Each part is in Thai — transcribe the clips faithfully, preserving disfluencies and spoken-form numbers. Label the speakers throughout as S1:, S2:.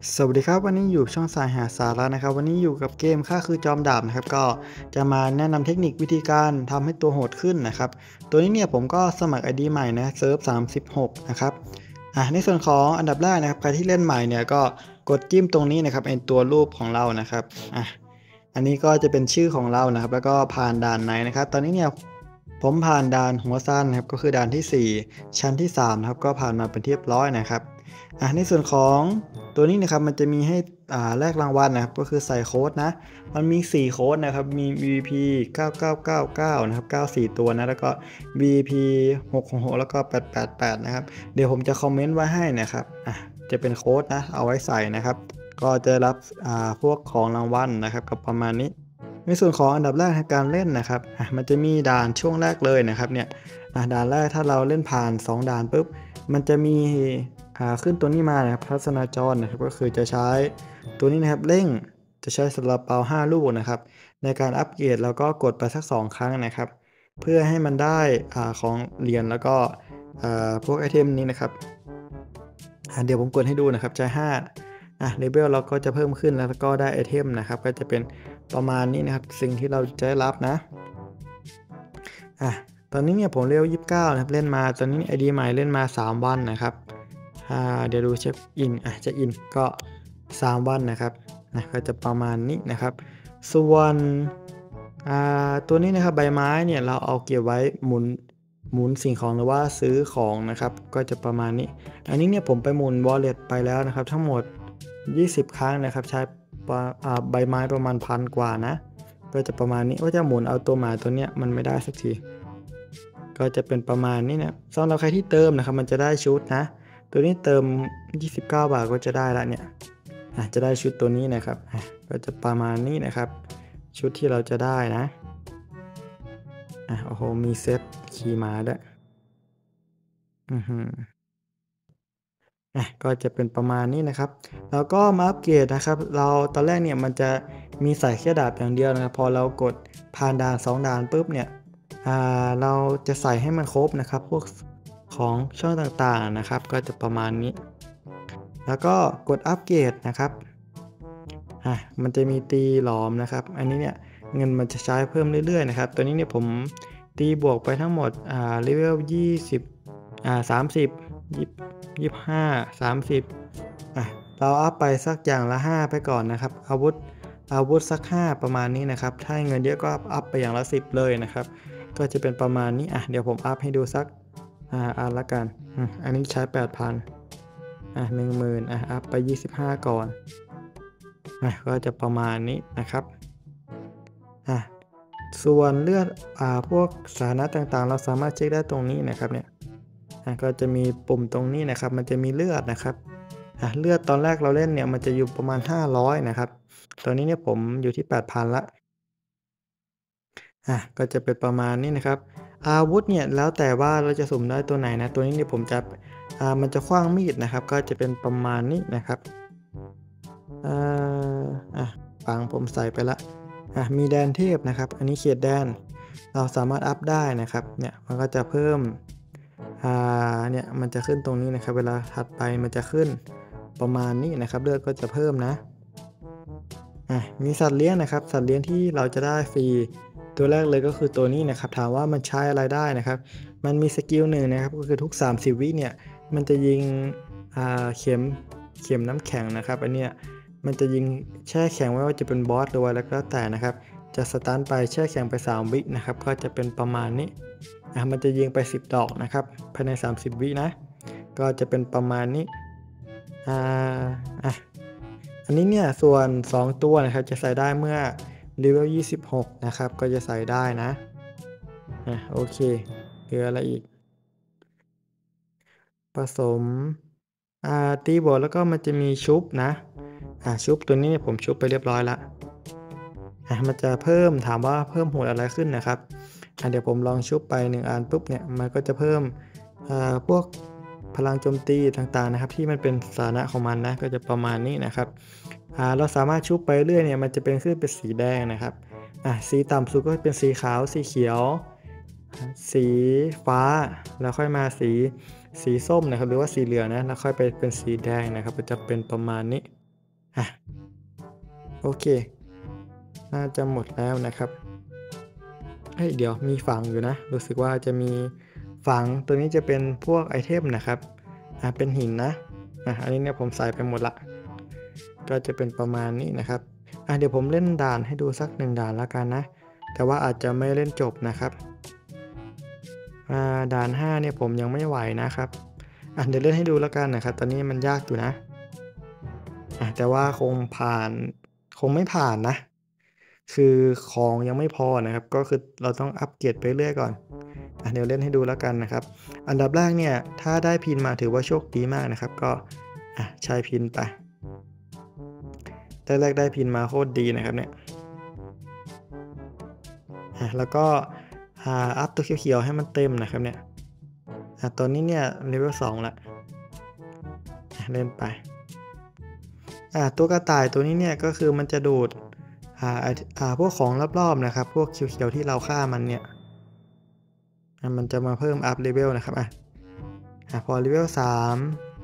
S1: สวัสดีครับวันนี้อยู่ช่องสายหาสาระนะครับวันนี้อยู่กับเกมข้าคือจอมดาบนะครับก็จะมาแนะนำเทคนิควิธีการทำให้ตัวโหดขึ้นนะครับตัวนี้เนี่ยผมก็สมัคร ไอ ดี ใหม่นะเซิร์ฟสามสิบหกนะครับอ่ะในส่วนของอันดับแรกนะครับใครที่เล่นใหม่เนี่ยก็กดจิ้มตรงนี้นะครับเป็นตัวรูปของเรานะครับอ่ะอันนี้ก็จะเป็นชื่อของเรานะครับแล้วก็ผ่านด่านไหนนะครับตอนนี้เนี่ยผมผ่านด่านหัวสั้นนะครับก็คือด่านที่สี่ชั้นที่สามนะครับก็ผ่านมาเป็นที่เรียบร้อยนะครับอ่ะในส่วนของตัวนี้นะครับมันจะมีให้อ่าแลกรางวัลนะครับก็คือใส่โค้ดนะมันมีสี่โค้ดนะครับมี วี วี พี เก้า เก้า เก้า เก้านะครับเก้า สี่ตัวนะแล้วก็ วี วี พี หก หก หกแล้วก็แปด แปด แปดนะครับเดี๋ยวผมจะคอมเมนต์ไว้ให้นะครับอ่ะจะเป็นโค้ดนะเอาไว้ใส่นะครับก็จะรับอ่าพวกของรางวัลนะครับกับประมาณนี้ในส่วนของอันดับแรกในการเล่นนะครับอ่ะมันจะมีด่านช่วงแรกเลยนะครับเนี่ยอ่ะด่านแรกถ้าเราเล่นผ่านสองด่านปุ๊บมันจะมีอ่าขึ้นตัวนี้มานะครับทัศนาจรนะครับก็คือจะใช้ตัวนี้นะครับเร่งจะใช้สำหรับเปาห้าลูกนะครับในการอัปเกรดแล้วก็กดไปสักสองครั้งนะครับเพื่อให้มันได้อ่าของเหรียญแล้วก็อ่าพวกไอเทมนี้นะครับอ่าเดี๋ยวผมกดให้ดูนะครับใช้ห้าอ่ะเลเวลเราก็จะเพิ่มขึ้นแล้วก็ได้ไอเทมนะครับก็จะเป็นประมาณนี้นะครับสิ่งที่เราจะได้รับนะอ่ะตอนนี้เนี่ยผมเลเวลยี่สิบเก้านะครับเล่นมาตอนนี้ ไอ ดี ใหม่เล่นมาสามวันนะครับอ่าเดี๋ยวดูเช็คอินอ่ะจะอินก็สามวันนะครับนะก็จะประมาณนี้นะครับส่วนอ่าตัวนี้นะครับใบไม้เนี่ยเราเอาเก็บไว้หมุนหมุนสิ่งของหรือว่าซื้อของนะครับก็จะประมาณนี้อันนี้เนี่ยผมไปหมุน wallet ไปแล้วนะครับทั้งหมดยี่สิบครั้งนะครับใช้ปะอ่าใบไม้ประมาณพันกว่านะก็จะประมาณนี้ว่าจะหมุนเอาตัวหมาตัวเนี้ยมันไม่ได้สักทีก็จะเป็นประมาณนี้นะสำหรับใครที่เติมนะครับมันจะได้ชุดนะตัวนี้เติมยี่สิบเก้าบาทก็จะได้ละเนี่ยอ่ะจะได้ชุดตัวนี้นะครับอ่ะก็จะประมาณนี้นะครับชุดที่เราจะได้นะอ่ะโอ้โหมีเซตขี่ม้าด้วยอือหืออ่ะก็จะเป็นประมาณนี้นะครับแล้วก็มาอัปเกรดนะครับเราตอนแรกเนี่ยมันจะมีใส่แค่ดาบอย่างเดียวนะครับพอเรากดผ่านด่านสองด่านปุ๊บเนี่ยอ่าเราจะใส่ให้มันครบนะครับพวกของช่องต่างๆนะครับก็จะประมาณนี้แล้วก็กดอัปเกรดนะครับอ่ะมันจะมีตีหลอมนะครับอันนี้เนี่ยเงินมันจะใช้เพิ่มเรื่อยๆนะครับตัวนี้เนี่ยผมตีบวกไปทั้งหมดอ่าเลเวลยี่สิบอ่าสามสิบยี่ยี่ห้าสามสิบอ่ะเราอัพไปสักอย่างละห้าไปก่อนนะครับอาวุธอาวุธสักห้าประมาณนี้นะครับถ้าเงินเยอะก็อัพไปอย่างละสิบเลยนะครับก็จะเป็นประมาณนี้อ่ะเดี๋ยวผมอัพให้ดูสักอ่าอันละกันอันนี้ใช้แปดพันอ่ะหนึ่งหมื่นอ่ะอัพไปยี่สิบห้าก่อนอ่ะก็จะประมาณนี้นะครับอ่ะส่วนเลือดอ่าพวกสถานะต่างๆเราสามารถเช็คได้ตรงนี้นะครับเนี่ยอ่ะก็จะมีปุ่มตรงนี้นะครับมันจะมีเลือดนะครับอ่ะเลือดตอนแรกเราเล่นเนี่ยมันจะอยู่ประมาณห้าร้อยนะครับตอนนี้เนี่ยผมอยู่ที่แปดพันละอ่ะก็จะเป็นประมาณนี้นะครับอาวุธเนี่ยแล้วแต่ว่าเราจะสุ่มได้ตัวไหนนะตัวนี้เนี่ยผมจะอ่ามันจะขว้างมีดนะครับก็จะเป็นประมาณนี้นะครับเอ่ออ่ะฟังผมใส่ไปละอ่ะมีแดนเทพนะครับอันนี้เขตแดนเราสามารถอัพได้นะครับเนี่ยมันก็จะเพิ่มอ่าเนี่ยมันจะขึ้นตรงนี้นะครับเวลาถัดไปมันจะขึ้นประมาณนี้นะครับเลือดก็จะเพิ่มนะอ่ะมีสัตว์เลี้ยงนะครับสัตว์เลี้ยงที่เราจะได้ฟรีตัวแรกเลยก็คือตัวนี้นะครับถามว่ามันใช้อะไรได้นะครับมันมีสกิลหนึ่งนะครับก็คือทุกสามสิบวิเนี่ยมันจะยิงอ่าเข็มเข็มน้ำแข็งนะครับอันเนี้ยมันจะยิงแช่แข็งไม่ว่าจะเป็นบอสหรือว่าแล้วก็แต่นะครับจะสตันไปแช่แข็งไปสามวินะครับก็จะเป็นประมาณนี้อ่ะมันจะยิงไปสิบดอกนะครับภายในสามสิบวินะก็จะเป็นประมาณนี้อ่าอ่ะ อันนี้เนี่ยส่วนสองตัวนะครับจะใส่ได้เมื่อเลเวลยี่สิบหกนะครับก็จะใส่ได้นะอ่ะโอเคเหลืออะไรอีกผสมอ่าตีบวกแล้วก็มันจะมีชุบนะอ่าชุบตัวนี้ผมชุบไปเรียบร้อยแล้วอ่ะมันจะเพิ่มถามว่าเพิ่มโหดอะไรขึ้นนะครับอ่ะเดี๋ยวผมลองชุบไปหนึ่งอันปุ๊บเนี่ยมันก็จะเพิ่มอ่าพวกพลังโจมตีต่างๆนะครับที่มันเป็นสถานะของมันนะก็จะประมาณนี้นะครับอ่าเราสามารถชุบไปเรื่อยเนี่ยมันจะเป็นขึ้นเป็นสีแดงนะครับอ่ะสีต่ำสุดก็เป็นสีขาวสีเขียวสีฟ้าแล้วค่อยมาสีสีส้มนะครับหรือว่าสีเหลืองนะแล้วค่อยไปเป็นสีแดงนะครับก็จะเป็นประมาณนี้อ่ะโอเคน่าจะหมดแล้วนะครับเฮ้ยเดี๋ยวมีฝังอยู่นะรู้สึกว่าจะมีฝังตัวนี้จะเป็นพวกไอเทมนะครับอ่ะเป็นหินนะอ่ะอันนี้เนี่ยผมใส่ไปหมดละก็จะเป็นประมาณนี้นะครับอ่ะเดี๋ยวผมเล่นด่านให้ดูสักหนึ่งด่านแล้วกันนะแต่ว่าอาจจะไม่เล่นจบนะครับอ่าด่านห้าเนี่ยผมยังไม่ไหวนะครับอ่ะเดี๋ยวเล่นให้ดูแล้วกันนะครับตอนนี้มันยากอยู่นะอ่ะแต่ว่าคงผ่านคงไม่ผ่านนะคือของยังไม่พอนะครับก็คือเราต้องอัปเกรดไปเรื่อยก่อนอ่ะเดี๋ยวเล่นให้ดูแล้วกันนะครับอันดับแรกเนี่ยถ้าได้พินมาถือว่าโชคดีมากนะครับก็อ่ะใช้พินไปแรกๆได้พินมาโคตรดีนะครับเนี่ยอ่ะแล้วก็อ่าอัพตัวเขียวๆให้มันเต็มนะครับเนี่ยอ่ะตอนนี้เนี่ยเลเวลสองละอ่ะเล่นไปอ่ะตัวกระต่ายตัวนี้เนี่ยก็คือมันจะดูดอ่าอ่าพวกของรอบๆนะครับพวกเขียวๆที่เราฆ่ามันเนี่ยอ่ะมันจะมาเพิ่มอัพเลเวลนะครับอ่ะอ่ะพอเลเวลสาม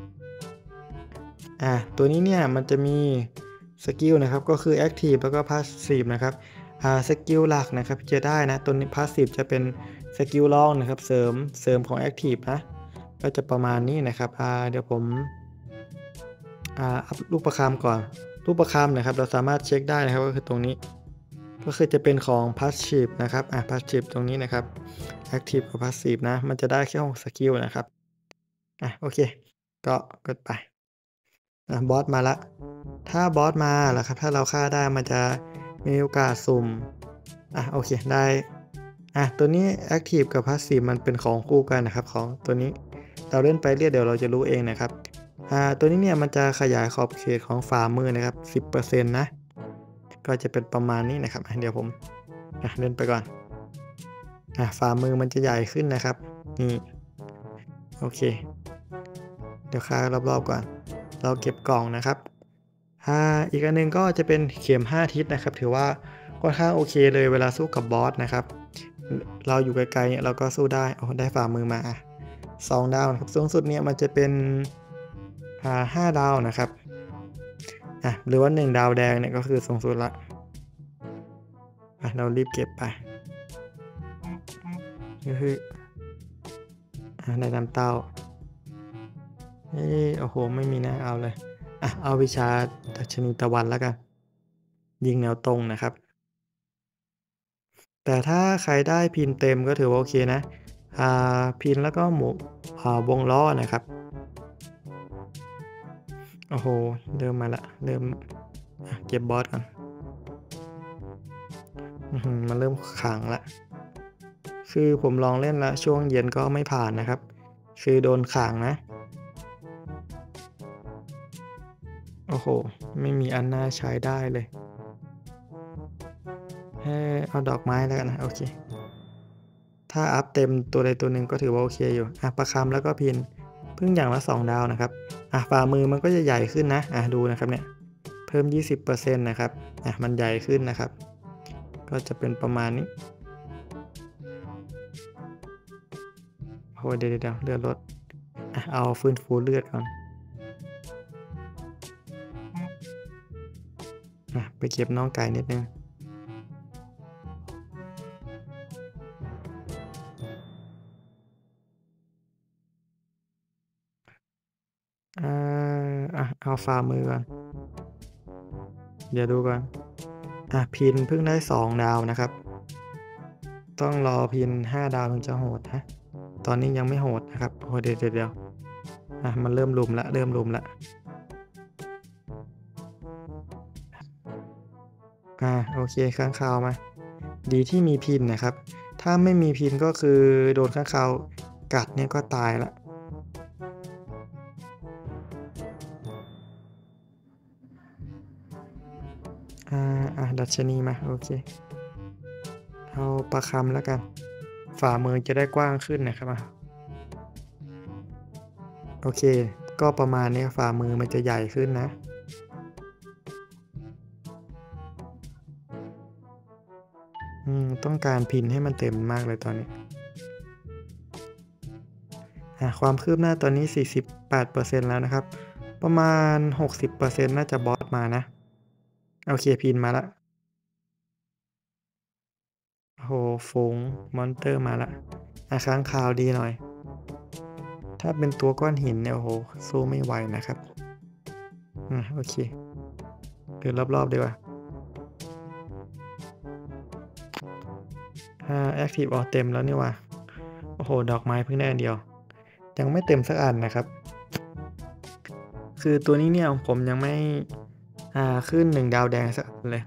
S1: อ่ะตัวนี้เนี่ยมันจะมีสกิลนะครับก็คือ Active แล้วก็ Passive นะครับอ่าสกิลหลักนะครับจะได้นะตัวนี้ Passive จะเป็นสกิลรองนะครับเสริมเสริมของ Active นะก็จะประมาณนี้นะครับอ่าเดี๋ยวผมอ่าอัพรูปประคำก่อนรูปประคำนะครับเราสามารถเช็คได้นะครับก็คือตรงนี้ก็คือจะเป็นของ Passive นะครับอ่า Passive ตรงนี้นะครับ Active กับ Passive นะมันจะได้แค่หกสกิลนะครับอ่ะโอเคก็กดไปอ่ะบอสมาละถ้าบอสมาแล้วครับถ้าเราฆ่าได้มันจะมีโอกาสสุ่มอ่ะโอเคได้อ่ะตัวนี้ Active กับ Passive มันเป็นของคู่กันนะครับของตัวนี้เราเล่นไปเรื่อยเดี๋ยวเราจะรู้เองนะครับอ่าตัวนี้เนี่ยมันจะขยายขอบเขตของฝ่ามือนะครับ สิบเปอร์เซ็นต์ นะก็จะเป็นประมาณนี้นะครับเดี๋ยวผมอ่ะเล่นไปก่อนอ่ะฝ่ามือมันจะใหญ่ขึ้นนะครับนี่โอเคเดี๋ยวฆ่ารอบๆก่อนเราเก็บกล่องนะครับอ่าอีกอันนึงก็จะเป็นเข็มห้าทิศนะครับถือว่าค่อนข้างโอเคเลยเวลาสู้กับบอสนะครับเราอยู่ไกลๆเนี่ยเราก็สู้ได้โอ้ได้ฝ่ามือมาสองดาวนะครับสูงสุดเนี่ยมันจะเป็นอ่าห้าดาวนะครับอ่ะหรือว่าหนึ่งดาวแดงเนี่ยก็คือสูงสุดละอ่ะเรารีบเก็บไปคืออ่ะได้น้ำเต้าเอ้โอ้โหไม่มีนะเอาเลยอ่ะเอาวิชาดัชนีตะวันแล้วกันยิงแนวตรงนะครับแต่ถ้าใครได้พินเต็มก็ถือว่าโอเคนะอ่าพินแล้วก็หมูอ่าวงล้อนะครับโอ้โหเริ่มมาละเริ่มเก็บบอสก่อนมันเริ่มขังละคือผมลองเล่นแล้วช่วงเย็นก็ไม่ผ่านนะครับคือโดนขังนะโอ้โหไม่มีอันน่าใช้ได้เลยเออเอาดอกไม้แล้วกันนะโอเคถ้าอัพเต็มตัวใดตัวหนึ่งก็ถือว่าโอเคอยู่อ่ะประคำแล้วก็พินเพิ่งอย่างละสองดาวนะครับอ่ะฝ่ามือมันก็จะใหญ่ขึ้นนะอ่ะดูนะครับเนี่ยเพิ่ม ยี่สิบเปอร์เซ็นต์ นะครับอ่ะมันใหญ่ขึ้นนะครับก็จะเป็นประมาณนี้โอ้เดี๋ยวเดี๋ยวเลือดลดอ่ะเอาฟื้นฟูเลือดก่อนอ่ะไปเก็บน้องไก่นิดนึงอ่าอ่ะเอาฝ่ามือก่อนเดี๋ยวดูก่อนอ่ะพินเพิ่งได้สองดาวนะครับต้องรอพินห้าดาวถึงจะโหดนะตอนนี้ยังไม่โหดนะครับโอ้เดี๋ยวเดี๋ยวเดี๋ยวอ่ะมันเริ่มลุมละเริ่มลุมละอ่าโอเคค้างคาวมาดีที่มีพินนะครับถ้าไม่มีพินก็คือโดนค้างคาวกัดเนี่ยก็ตายละอ่าอ่ะดัชนีมาโอเคเอาประคำแล้วกันฝ่ามือจะได้กว้างขึ้นนะครับอ่ะโอเคก็ประมาณนี้ฝ่ามือมันจะใหญ่ขึ้นนะอืมต้องการพินให้มันเต็มมากเลยตอนนี้อ่ะความคืบหน้าตอนนี้ สี่สิบแปดเปอร์เซ็นต์ แล้วนะครับประมาณ หกสิบเปอร์เซ็นต์ น่าจะบอสมานะโอเคพินมาแล้วโอ้โฮฝูงมอนสเตอร์มาแล้วอาค้างคาวดีหน่อยถ้าเป็นตัวก้อนหินเนี่ยโอ้โฮสู้ไม่ไหวนะครับอาโอเคเดินรอบๆดีกว่าอาแอ็กทิฟอ๋อเต็มแล้วนี่หว่าโอ้โฮดอกไม้เพิ่งได้อันเดียวยังไม่เต็มสักอันนะครับคือตัวนี้เนี่ยผมยังไม่อ่าขึ้นหนึ่งดาวแดงสักอันเลย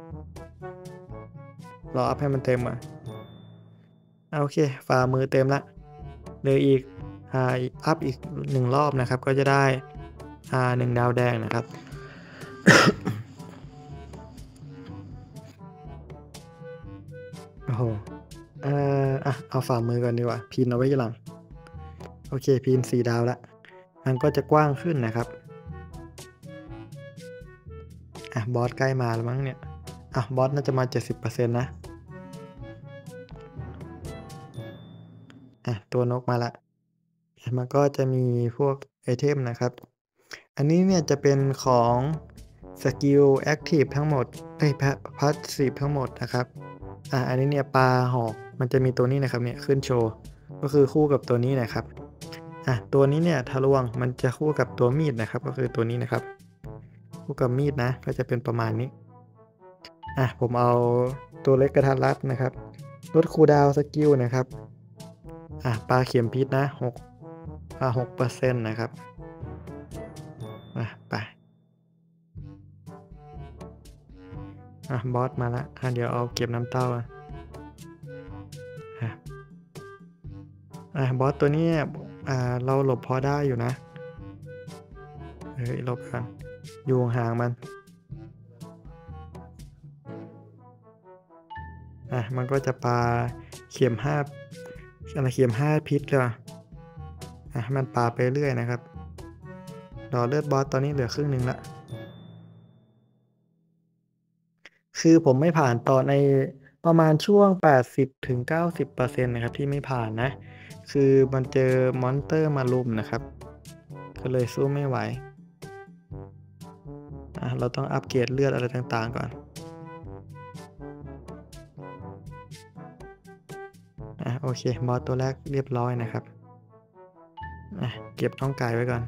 S1: รออัปให้มันเต็มก่อนอาโอเคฝ่ามือเต็มแล้วเหลืออีกอ่าอัปอีกหนึ่งรอบนะครับก็จะได้อ่าหนึ่งดาวแดงนะครับโอ้โฮเอ่ออะเอาฝ่ามือก่อนดีกว่าพินเอาไว้ทีหลังโอเคพินสี่ดาวแล้วมันก็จะกว้างขึ้นนะครับอะบอสใกล้มาแล้วมั้งเนี่ยอะบอสน่าจะมา เจ็ดสิบเปอร์เซ็นต์ นะอะตัวนกมาแล้วมันก็จะมีพวกไอเทมนะครับอันนี้เนี่ยจะเป็นของสกิลแอ็กทิฟทั้งหมดเอ้ยพาพาสซีฟทั้งหมดนะครับอ่าอันนี้เนี่ยปลาหอกมันจะมีตัวนี้นะครับเนี่ยขึ้นโชว์ก็คือคู่กับตัวนี้นะครับอ่ะตัวนี้เนี่ยทะลวงมันจะคู่กับตัวมีดนะครับก็คือตัวนี้นะครับคู่กับมีดนะก็จะเป็นประมาณนี้อ่ะผมเอาตัวเล็กกระทัดรัดนะครับลดคูลดาวน์สกิลนะครับอ่ะปลาเข็มพิษนะหกอ่าหกเปอร์เซ็นต์นะครับอ่ะไปอ่ะบอสมาแล้วอ่ะเดี๋ยวเอาเก็บน้ำเต้าอ่ะอ่ะบอสตัวนี้เนี่ยอ่าเราหลบพอได้อยู่นะเฮ้ยหลบกันอยู่ห่างมันอ่ะมันก็จะปาเข็มห้าอะไรเข็มห้าพิษเลยว่ะอ่ะให้มันปาไปเรื่อยนะครับรอเลือดบอสตอนนี้เหลือครึ่งหนึ่งละคือผมไม่ผ่านตอนในประมาณช่วง แปดสิบถึงเก้าสิบเปอร์เซ็นต์ นต์นะครับที่ไม่ผ่านนะคือมันเจอมอนสเตอร์มารุมนะครับก็เลยสู้ไม่ไหวอ่ะเราต้องอัปเกรดเลือดอะไรต่างๆก่อนอ่ะโอเคบอสตัวแรกเรียบร้อยนะครับอ่ะเก็บน้องไก่ไว้ก่อน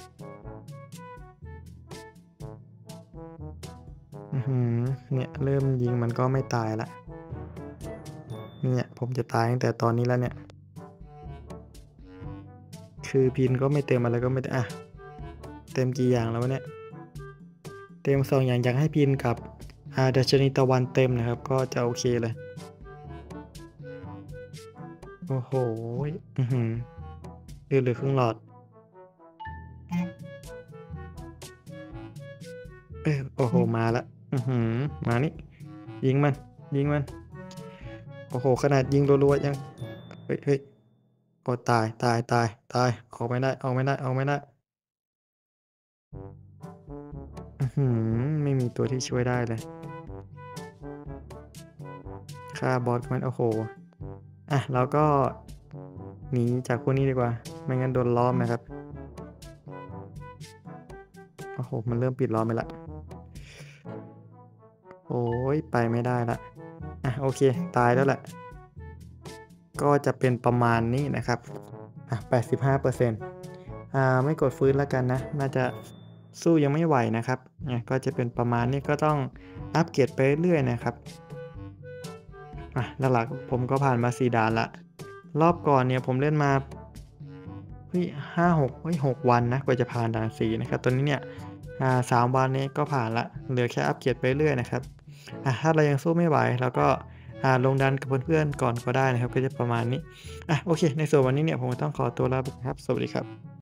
S1: อือหือเนี่ยเริ่มยิงมันก็ไม่ตายละเนี่ยผมจะตายตั้งแต่ตอนนี้แล้วเนี่ยคือพินก็ไม่เต็มอะไรก็ไม่อ่ะเต็มกี่อย่างแล้ววะเนี่ยเต็มสองอย่างอยากให้พินกับอ่าดัชนีตะวันเต็มนะครับก็จะโอเคเลยโอ้โหอือหือเหลือเหลือครึ่งหลอดเออโอ้โหมาละอือหือมานี่ยิงมันยิงมันโอ้โหขนาดยิงรัวๆยังเฮ้ยเฮ้ยโอ้ตายตายตายตายออกไม่ได้ออกไม่ได้ออกไม่ได้อือหือไม่มีตัวที่ช่วยได้เลยฆ่าบอสมันโอ้โหอ่ะเราก็หนีจากพวกนี้ดีกว่าไม่งั้นโดนล้อมนะครับโอ้โหมันเริ่มปิดล้อมไปแล้วโอ้ยไปไม่ได้ละอ่ะโอเคตายแล้วแหละก็จะเป็นประมาณนี้นะครับอ่ะแปดสิบห้าเปอร์เซ็นต์อ่าไม่กดฟื้นแล้วกันนะน่าจะสู้ยังไม่ไหวนะครับเนี่ยก็จะเป็นประมาณนี้ก็ต้องอัปเกรดไปเรื่อยๆนะครับอ่ะหลักๆผมก็ผ่านมาสี่ด่านละรอบก่อนเนี่ยผมเล่นมาเฮ้ยห้าหกเฮ้ยหกวันนะกว่าจะผ่านด่านสี่นะครับตอนนี้เนี่ยอ่าสามวันนี้ก็ผ่านละเหลือแค่อัปเกรดไปเรื่อยนะครับอ่ะถ้าเรายังสู้ไม่ไหวเราก็อ่าลงดันกับเพื่อนๆก่อนก็ได้นะครับก็จะประมาณนี้อ่ะโอเคในส่วนวันนี้เนี่ยผมก็ต้องขอตัวลาไปครับสวัสดีครับ